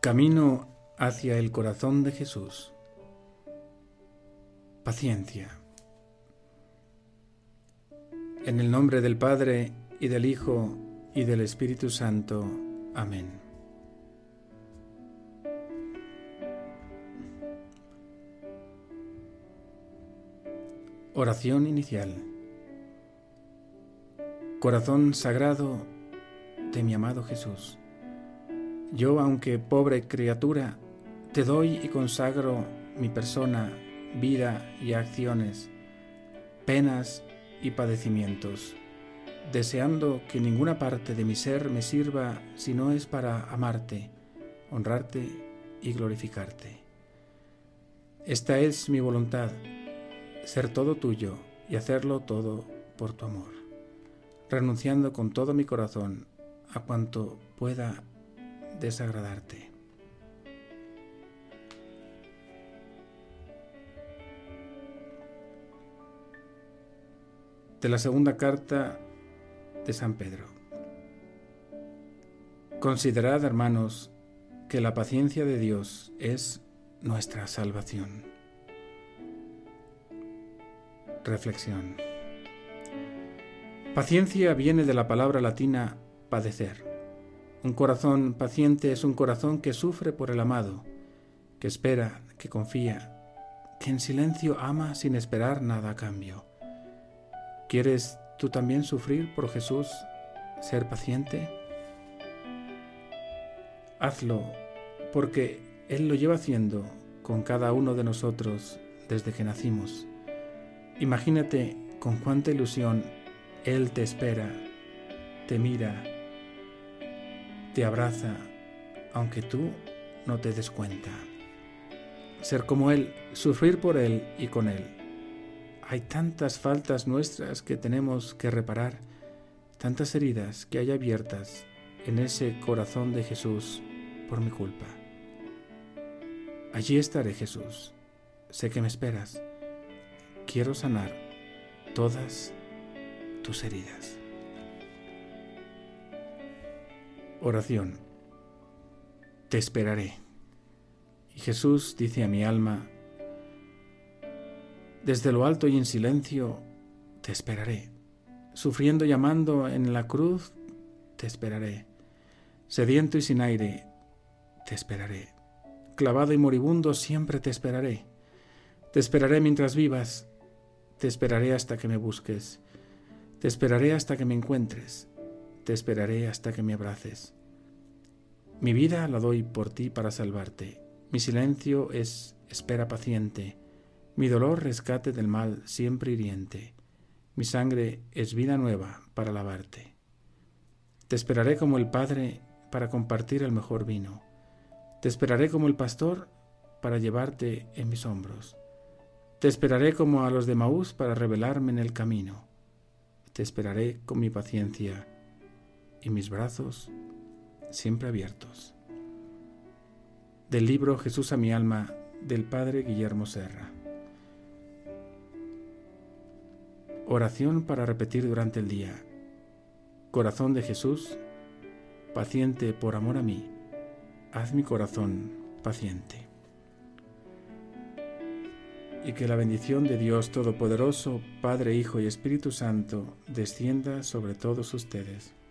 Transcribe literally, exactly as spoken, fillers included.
Camino hacia el corazón de Jesús. Paciencia. En el nombre del Padre, y del Hijo, y del Espíritu Santo. Amén. Oración inicial. Corazón sagrado de mi amado Jesús, yo, aunque pobre criatura, te doy y consagro mi persona, vida y acciones, penas y padecimientos, deseando que ninguna parte de mi ser me sirva si no es para amarte, honrarte y glorificarte. Esta es mi voluntad, ser todo tuyo y hacerlo todo por tu amor, renunciando con todo mi corazón a cuanto pueda desagradarte. De la segunda carta de San Pedro. Considerad, hermanos, que la paciencia de Dios es nuestra salvación. Reflexión. Paciencia viene de la palabra latina padecer. Un corazón paciente es un corazón que sufre por el amado, que espera, que confía, que en silencio ama sin esperar nada a cambio. ¿Quieres tú también sufrir por Jesús, ser paciente? Hazlo, porque Él lo lleva haciendo con cada uno de nosotros desde que nacimos. Imagínate con cuánta ilusión Él te espera, te mira, te abraza, aunque tú no te des cuenta. Ser como Él, sufrir por Él y con Él. Hay tantas faltas nuestras que tenemos que reparar, tantas heridas que hay abiertas en ese corazón de Jesús por mi culpa. Allí estaré, Jesús. Sé que me esperas. Quiero sanar todas tus heridas. Oración. Te esperaré. Y Jesús dice a mi alma: desde lo alto y en silencio te esperaré. Sufriendo y amando en la cruz te esperaré. Sediento y sin aire te esperaré. Clavado y moribundo siempre te esperaré. Te esperaré mientras vivas. Te esperaré hasta que me busques. Te esperaré hasta que me encuentres. Te esperaré hasta que me abraces. Mi vida la doy por ti para salvarte. Mi silencio es espera paciente. Mi dolor rescate del mal siempre hiriente. Mi sangre es vida nueva para lavarte. Te esperaré como el Padre para compartir el mejor vino. Te esperaré como el pastor para llevarte en mis hombros. Te esperaré como a los de Maús para revelarme en el camino. Te esperaré con mi paciencia y mis brazos siempre abiertos. Del libro Jesús a mi alma, del Padre Guillermo Serra. Oración para repetir durante el día. Corazón de Jesús, paciente por amor a mí, haz mi corazón paciente. Y que la bendición de Dios Todopoderoso, Padre, Hijo y Espíritu Santo, descienda sobre todos ustedes.